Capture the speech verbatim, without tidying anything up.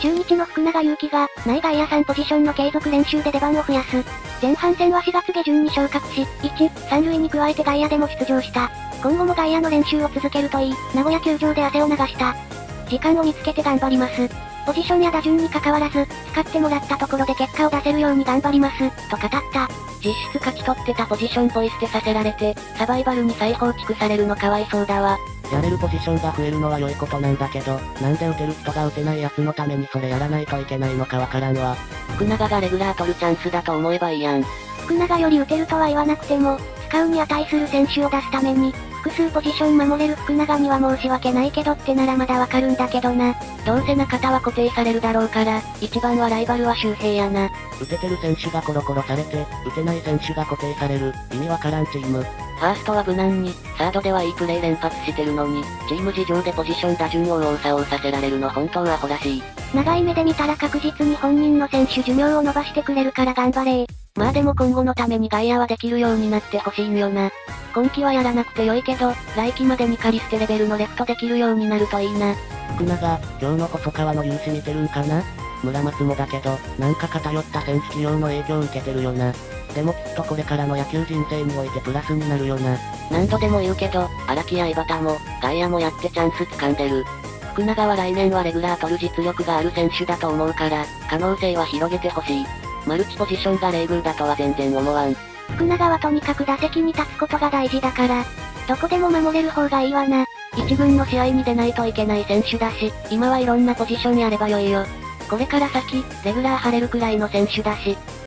中日の福永祐希が、内外野さんポジションの継続練習で出番を増やす。前半戦はしがつ下旬に昇格し、いち、さん塁に加えて外野でも出場した。今後も外野の練習を続けるといい、名古屋球場で汗を流した。時間を見つけて頑張ります。ポジションや打順に関わらず、使ってもらったところで結果を出せるように頑張ります、と語った。 実質勝ち取ってたポジションポイ捨てさせられて、サバイバルに再放築されるのかわいそうだわ。やれるポジションが増えるのは良いことなんだけど、なんで打てる人が打てない奴のためにそれやらないといけないのかわからんわ。福永がレギュラー取るチャンスだと思えばいいやん。 福永より打てるとは言わなくても、使うに値する選手を出すために、複数ポジション守れる福永には申し訳ないけどってならまだわかるんだけどな。 どうせ中田は固定されるだろうから、一番はライバルは周平やな。打ててる選手がコロコロされて、打てない選手が固定される、意味わからんチーム。ファーストは無難に、サードではいいプレー連発してるのに、チーム事情でポジション打順を右往左往させられるの本当はアホらしい。 長い目で見たら確実に本人の選手寿命を伸ばしてくれるから頑張れー。 まあでも今後のために外野はできるようになってほしいんよな。今季はやらなくて良いけど、来季までに仮捨てレベルのレフトできるようになるといいな。福永、今日の細川の勇姿見てるんかな？村松もだけど、なんか偏った選手起用の影響を受けてるよな。でもきっとこれからの野球人生においてプラスになるよな。何度でも言うけど、荒木や井端も、外野もやってチャンス掴んでる。福永は来年はレギュラー取る実力がある選手だと思うから、可能性は広げてほしい。マルチポジションがレーグルだとは全然思わん。 福永はとにかく打席に立つことが大事だから、どこでも守れる方がいいわな。 一軍の試合に出ないといけない選手だし、今はいろんなポジションやればよいよ。これから先、レギュラー張れるくらいの選手だし、